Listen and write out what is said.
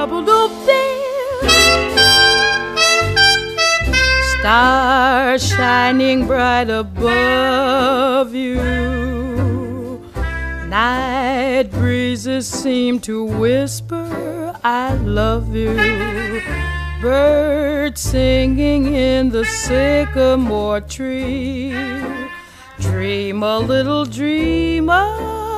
Stars shining bright above you. Night breezes seem to whisper, I love you. Birds singing in the sycamore tree. Dream a little dream of